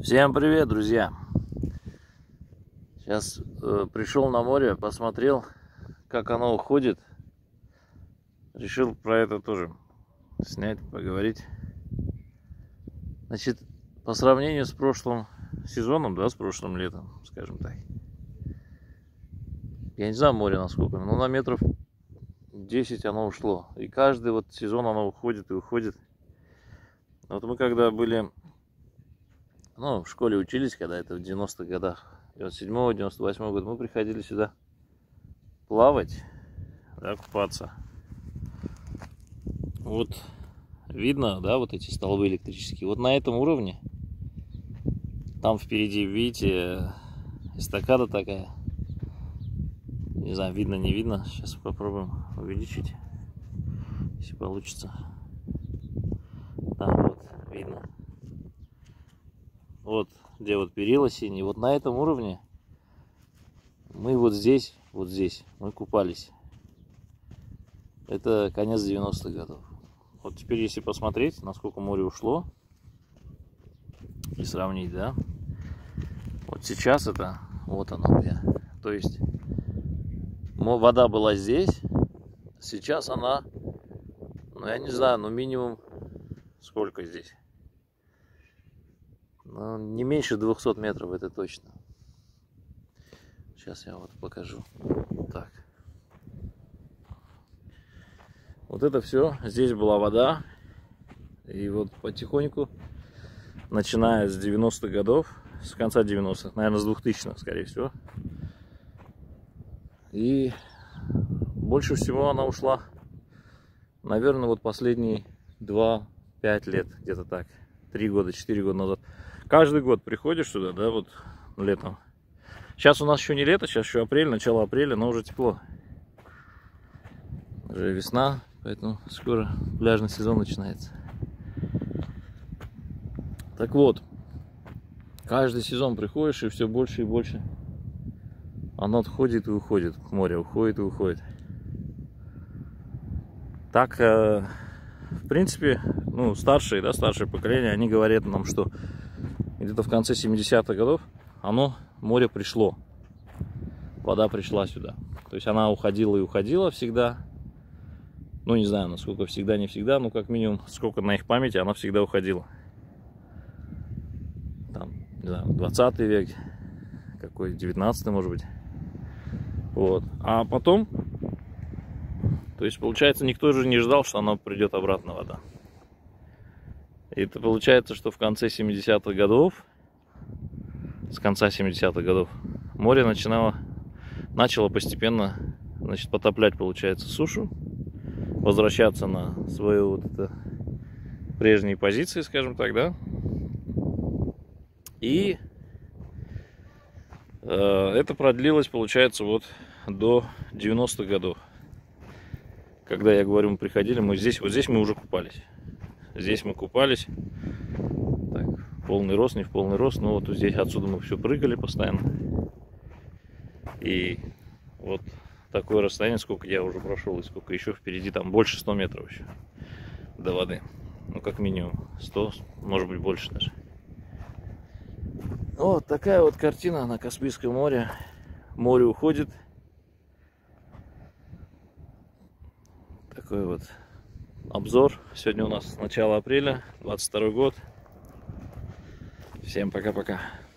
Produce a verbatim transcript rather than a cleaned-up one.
Всем привет, друзья! Сейчас э, пришел на море, посмотрел, как оно уходит. Решил про это тоже снять, поговорить. Значит, по сравнению с прошлым сезоном, да, с прошлым летом, скажем так. Я не знаю море насколько, но на метров десять оно ушло. И каждый вот сезон оно уходит и уходит. Вот мы когда были... Ну, в школе учились, когда это в девяностых годах, девяносто седьмого девяносто восьмого года, мы приходили сюда плавать, да, купаться. Вот видно, да, вот эти столбы электрические. Вот на этом уровне, там впереди, видите, эстакада такая. Не знаю, видно, не видно. Сейчас попробуем увеличить, если получится. Да, вот, видно. Вот где вот перила синие, вот на этом уровне мы вот здесь, вот здесь мы купались. Это конец девяностых годов. Вот теперь, если посмотреть, насколько море ушло и сравнить, да, вот сейчас это, вот оно где. То есть вода была здесь, сейчас она, ну я не знаю, ну минимум сколько здесь. Ну, не меньше двухсот метров, это точно. Сейчас я вот покажу. Так. Вот это все. Здесь была вода. И вот потихоньку, начиная с девяностых годов, с конца девяностых, наверное, с двухтысячных, скорее всего. И больше всего она ушла, наверное, вот последние два-пять лет, где-то так. три года, четыре года назад. Каждый год приходишь сюда, да, вот летом. Сейчас у нас еще не лето, сейчас еще апрель, начало апреля, но уже тепло. Уже весна, поэтому скоро пляжный сезон начинается. Так вот, каждый сезон приходишь, и все больше и больше оно отходит и уходит к морю, уходит и уходит. Так, э, в принципе, ну, старшие, да, старшее поколение, они говорят нам, что где-то в конце семидесятых годов оно, море пришло. Вода пришла сюда. То есть она уходила и уходила всегда. Ну, не знаю, насколько всегда, не всегда, но как минимум, сколько на их памяти, она всегда уходила. Там, не знаю, двадцатый век, какой, девятнадцатый, может быть. Вот. А потом, то есть, получается, никто же не ждал, что она придет обратно, вода. И это получается, что в конце семидесятых годов, с конца семидесятых годов, море начинало, начало постепенно, значит, потоплять, получается, сушу, возвращаться на свои вот это прежние позиции, скажем так, да. И э, это продлилось, получается, вот до девяностых годов. Когда, я говорю, мы приходили, мы здесь, вот здесь мы уже купались. Здесь мы купались. Так, полный рост, не в полный рост, но вот здесь отсюда мы все прыгали постоянно. И вот такое расстояние, сколько я уже прошел, и сколько еще впереди, там больше ста метров еще до воды. Ну, как минимум сто, может быть, больше даже. Вот такая вот картина на Каспийском море. Море уходит. Такой вот обзор. Сегодня у нас начало апреля, двадцать второй год. Всем пока-пока.